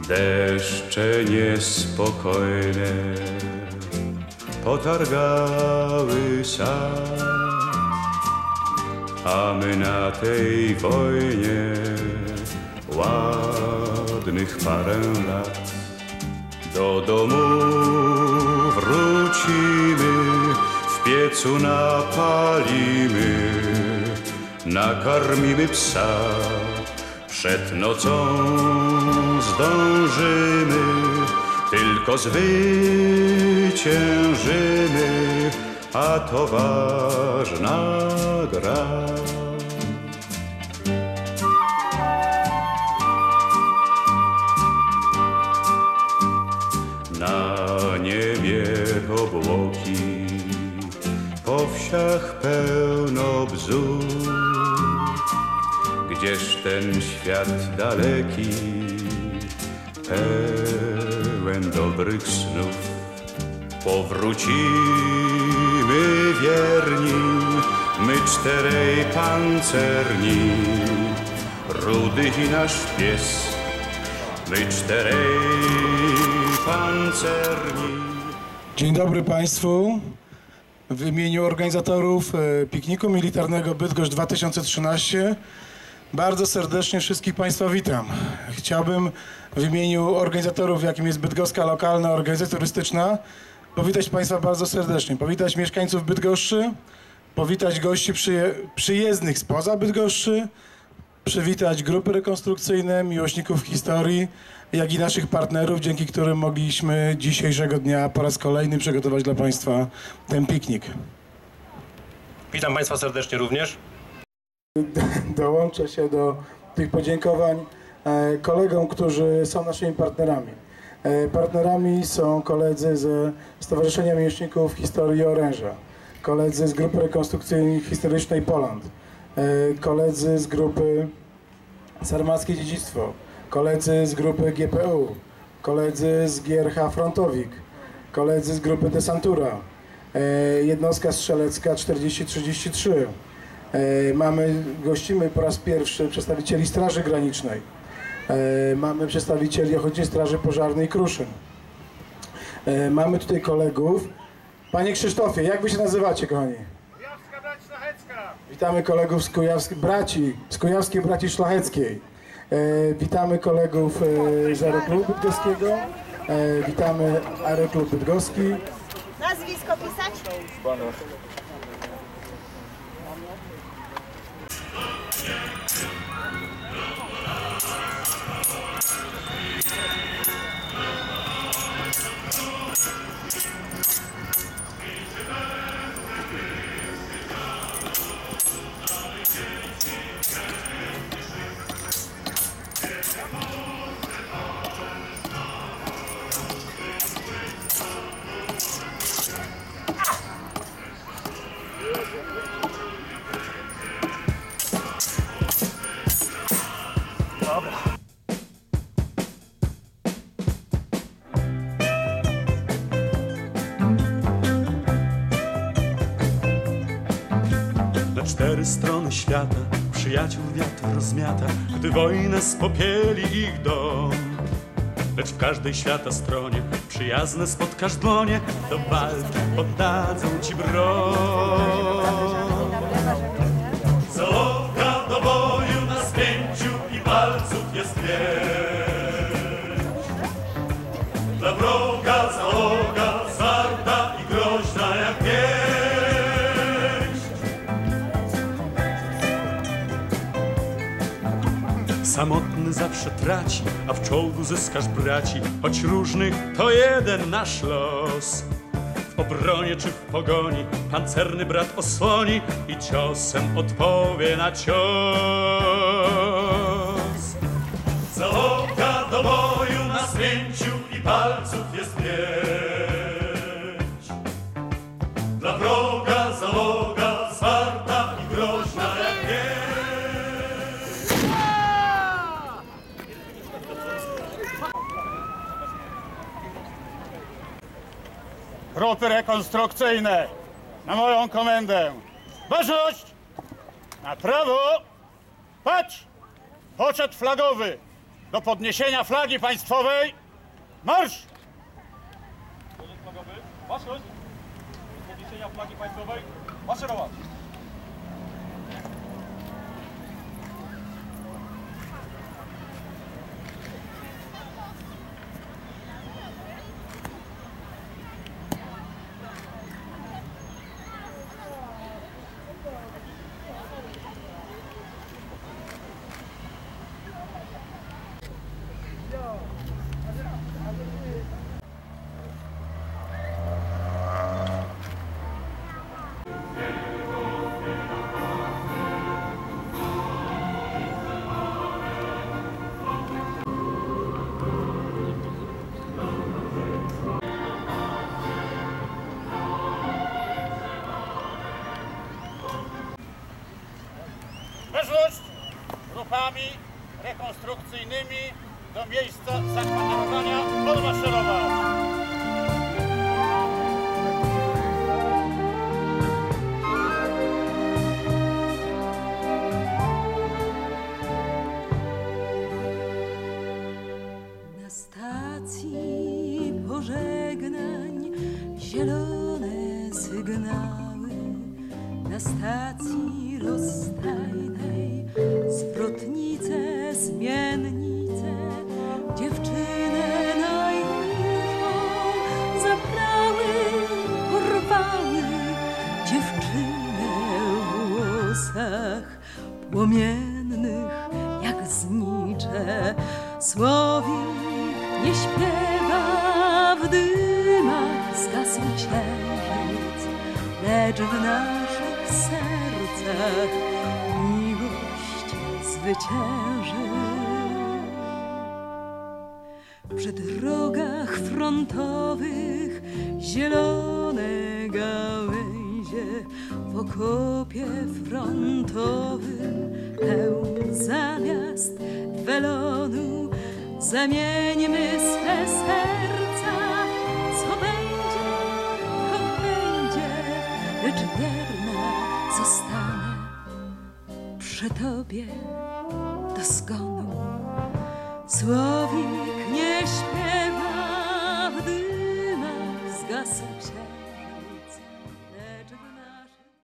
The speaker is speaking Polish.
Deszcze niespokojne potargały sad, a my na tej wojnie ładnych parę lat. Do domu wrócimy, w piecu napalimy, nakarmimy psa. Przed nocą zdążymy, tylko zwyciężymy, a to ważna gra. Na niebie obłoki, po wsiach pełno bzu. Gdzież ten świat daleki, pełen dobrych snów. Powrócimy wierni, my czterej pancerni, Rudy i nasz pies, my czterej pancerni. Dzień dobry Państwu. W imieniu organizatorów pikniku militarnego Bydgoszcz 2013 bardzo serdecznie wszystkich Państwa witam. Chciałbym w imieniu organizatorów, jakim jest Bydgoska Lokalna Organizacja Turystyczna, powitać Państwa bardzo serdecznie. Powitać mieszkańców Bydgoszczy, powitać gości przyjezdnych spoza Bydgoszczy, przywitać grupy rekonstrukcyjne, miłośników historii, jak i naszych partnerów, dzięki którym mogliśmy dzisiejszego dnia po raz kolejny przygotować dla Państwa ten piknik. Witam Państwa serdecznie również. Dołączę się do tych podziękowań kolegom, którzy są naszymi partnerami. Partnerami są koledzy ze Stowarzyszenia Miłośników Historii Oręża, koledzy z grupy rekonstrukcyjnej historycznej Poland, koledzy z grupy Sarmackie Dziedzictwo, koledzy z grupy GPU, koledzy z GRH Frontowik, koledzy z grupy Desantura, jednostka strzelecka 4033. Gościmy po raz pierwszy przedstawicieli Straży Granicznej. Mamy przedstawicieli Ochotniczej Straży Pożarnej Kruszyn. Mamy tutaj kolegów. Panie Krzysztofie, jak wy się nazywacie, kochani? Kujawska Brać Szlachecka! Witamy kolegów z Kujawskiej Braci Szlacheckiej. Witamy kolegów z Aeroklubu Bydgoskiego. Witamy Aeroklub Bydgoski. Nazwisko pisać? Na cztery strony świata przyjaciół wiatr rozmiata, gdy wojnę spopieli ich dom. Lecz w każdej świata stronie przyjazne spotkasz dłonie, do walki poddadzą ci broń. Załoga do boju na spięciu i palców jest wieś. Dla wroga załoga zwarta i groźna jak pięść. Samotny zawsze traci, a w czołgu zyskasz braci, choć różnych to jeden nasz los. W obronie czy w pogoni pancerny brat osłoni i ciosem odpowie na cios. Załoga do boju na spięciu i palców jest pięć. Dla wroga załoga zwarta i groźna jak pięć. Grupy rekonstrukcyjne na moją komendę. Baczność! Na prawo! Patrz! Poczet flagowy! do podniesienia flagi państwowej. Marsz! Maszerować! Podniesienia flagi państwowej. Maszerować! Weszłość grupami rekonstrukcyjnymi do miejsca zakwaterowania odmaszerować. Na stacji pożegnań zielone sygnały, na stacji rozstajnej zwrotnice, zmiennice, dziewczynę najmilszą zabrały, porwały, dziewczynę w włosach płomiennych jak znicze. Słowik nie śpiewa, w dymach zgasł księżyc, lecz w naszych sercach miłość zwycięży. Przy drogach frontowych zielone gałęzie, w okopie frontowym pełn zamiast welonu. Zamieńmy swe serca, co będzie, to będzie, lecz wierna zostanę przy tobie do zgonu. Słowik nie śpiewa,